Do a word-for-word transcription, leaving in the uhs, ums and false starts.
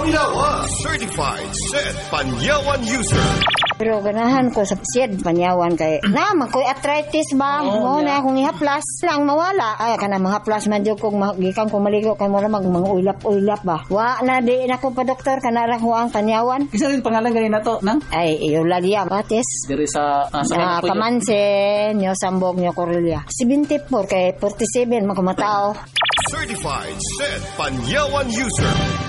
Panyawan Certified Set Panyawan User. Pero ganahan ko sa siyad panyawan kay na makoy arthritis ba mo na akong ihaplas lang mawala ay kana mga haplas man jud kog gikan ko maligo kay mo mag mga ulap-ulap ba wa na di na ko pa doktor kana ra ko ang panyawan. Isa rin pangalan gani nato nang Ay Eulalia Bates diri sa uh, sa na Kamanse nyo Sambog nyo Corelia seventy-four kay forty-seven makumatao. Certified Set Panyawan User.